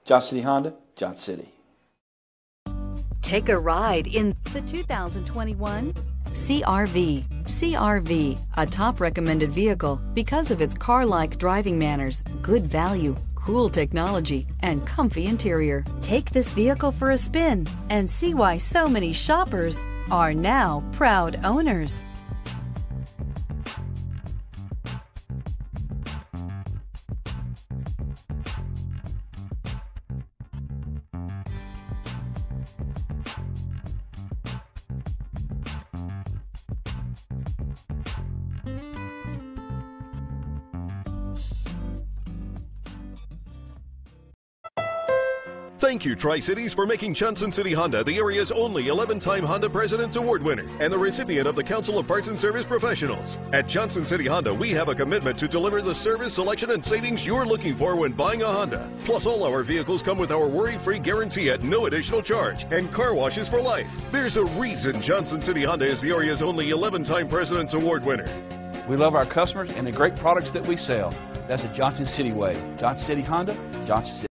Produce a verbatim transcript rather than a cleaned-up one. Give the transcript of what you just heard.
Johnson City Honda, Johnson City. Take a ride in the two thousand twenty-one C R V. C R V, a top recommended vehicle because of its car-like driving manners, good value, cool technology, and comfy interior. Take this vehicle for a spin and see why so many shoppers are now proud owners. Thank you, Tri-Cities, for making Johnson City Honda the area's only eleven-time Honda President's Award winner and the recipient of the Council of Parts and Service Professionals. At Johnson City Honda, we have a commitment to deliver the service, selection, and savings you're looking for when buying a Honda. Plus, all our vehicles come with our worry-free guarantee at no additional charge and car washes for life. There's a reason Johnson City Honda is the area's only eleven-time President's Award winner. We love our customers and the great products that we sell. That's the Johnson City way. Johnson City Honda, Johnson City.